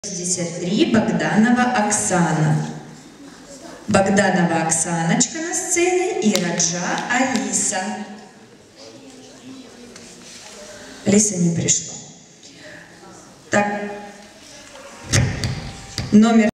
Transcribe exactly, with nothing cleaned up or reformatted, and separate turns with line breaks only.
шестьдесят три Богданова Оксана. Богданова Оксаночка на сцене и Раджа Алиса. Алиса не пришла. Так, номер